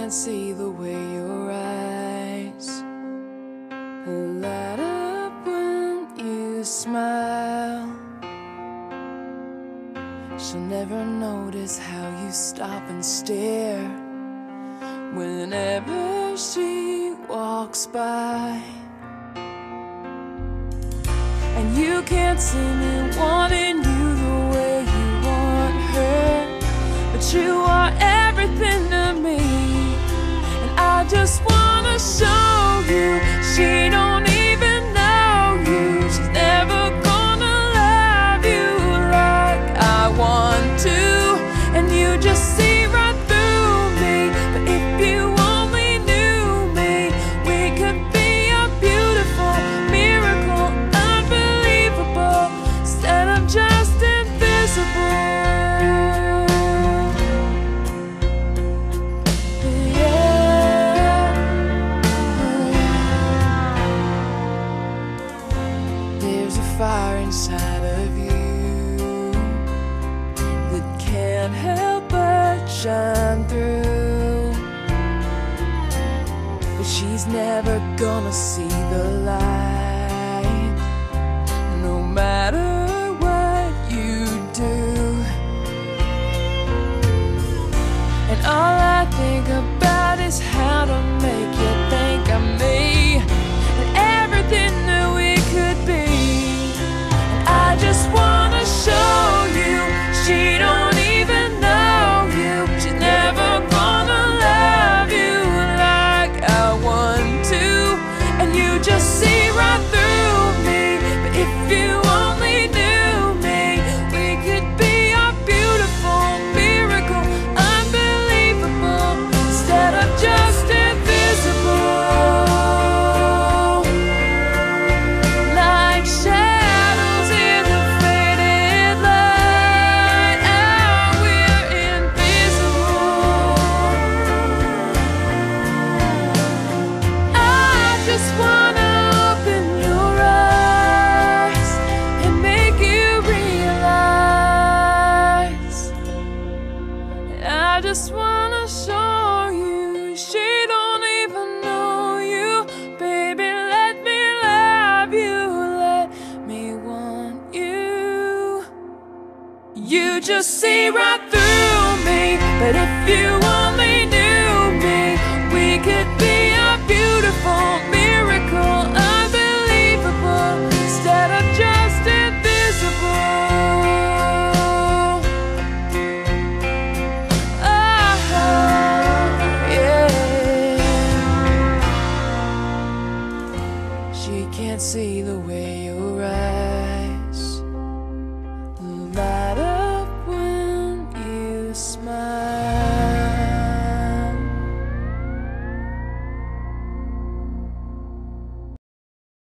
can't see the way your eyes light up when you smile. She'll never notice how you stop and stare whenever she walks by. And you can't see me wanting you the way you want her, but you are everything to me. And I just wanna show you she don't even know you. She's never gonna love you like I want to. And you just see right through me. But if you only knew me, we could be a beautiful miracle, unbelievable, instead of just invisible. Fire inside of you that can't help but shine through, but she's never gonna see the light, no matter what you do. And all I think about is how to make you think of me and everything that we could be. I just wanna show you she don't even know you. She's never gonna love you like I want to. And you just see right through me. But if you only knew me, we could be a beautiful miracle, unbelievable, instead of just invisible. Like shadows in the faded light, oh, we're invisible. I just wanna open your eyes and make you realize. I just wanna show you she don't even know you. Baby, let me love you, let me want you. You just see right through me. But if you want